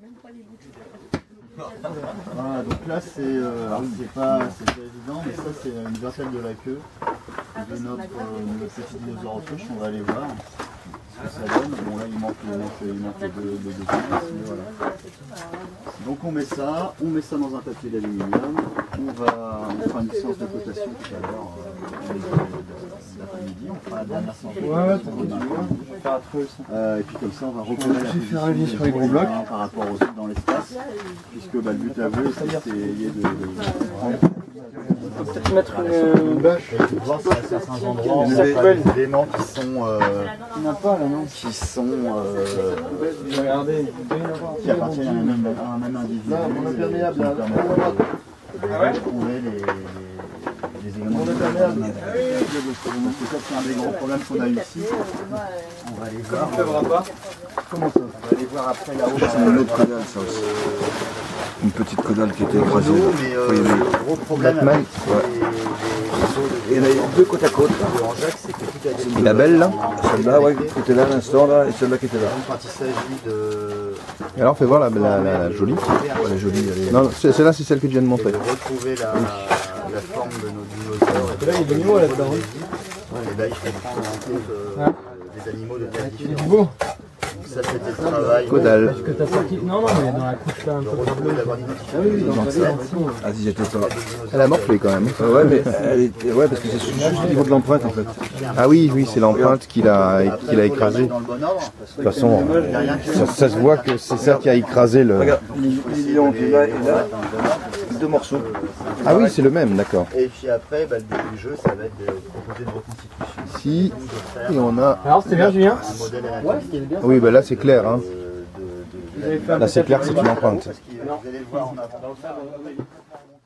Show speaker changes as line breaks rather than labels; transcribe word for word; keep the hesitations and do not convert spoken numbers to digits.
Voilà, donc là c'est euh, c'est pas, pas évident, mais ça c'est une vertèbre de la queue de notre, euh, notre petit dinosaure autruche. On va aller voir ce que ça donne. Bon là il manque, il manque, il manque les deux, les deux pièces, mais voilà. Donc on met ça, on met ça dans un papier d'aluminium. On va on fera une séance de cotation tout à l'heure, euh, l'après-midi. On fera la dernière séance de cotation. Euh, et puis comme ça on va repérer la position sur les gros blocs par rapport aux autres dans l'espace, puisque bah, le but à vous c'est d'essayer de, de, de prendre.
Peut-être mettre une bâche.
Voir si à certains endroits on a des éléments qui sont euh,
Il n'y en a pas là, non?
qui sont euh,
Regardez,
qui appartiennent à un même, à un même individu.
Là, mon imperméable,
qui
là,
nous permettent de, de retrouver les, les, les éléments de
imperméable.
Donc ça c'est un des gros problèmes qu'on a eu ici. On va aller voir.
On ne lèvera pas.
Comment ça? On va aller voir après là-haut.
C'est une autre caudale ça aussi. Une petite caudale qui était écrasée.
Mais euh,
Oui, oui.
le gros problème
Batman,
avec
ouais.
les,
Il y en a deux côte à côte.
de Anjac, c'est que tout a été
La belle là, celle-là ouais, qui était là à l'instant là, et celle-là qui était là.
quand il s'agit de,
Et alors fais voir la, la, la, la jolie. Ouais, la jolie, elle est... Non, celle-là c'est celle que tu viens de montrer.
de retrouver la, la forme de nos dinosaures.
Là, il y a des animaux là-dedans.
Et là, il faut prendre en compte euh, des animaux de taille différente.
Beau.
Ça, c'était le travail.
Caudale.
Que t'as sorti. Non, non, mais dans la couche là un peu.
Retrouver, d'avoir identifié
Ah oui, oui, dans
les
la
ancêtres.
Ah si j'étais pas. Elle a morflé quand même. Ouais mais elle était... ouais parce que c'est juste au niveau de l'empreinte en fait. Ah oui oui c'est l'empreinte qu'il a qu'il a écrasé.
Dans le bon ordre, parce que
De toute façon ça, ça se voit que c'est ça qui a écrasé le. Regarde, l'illusion qui est là et là, deux morceaux. Ah oui c'est le même d'accord.
Et puis après, bah, le but du jeu, ça va être de proposer une reconstitution.
Ici et on a.
Alors, c'était bien, Julien?
Un modèle à la
Ouais, c'était bien.
Oui bah là c'est clair hein.
de, de, de,
Là c'est clair que c'est une empreinte.
Parce que vous allez le voir en avant.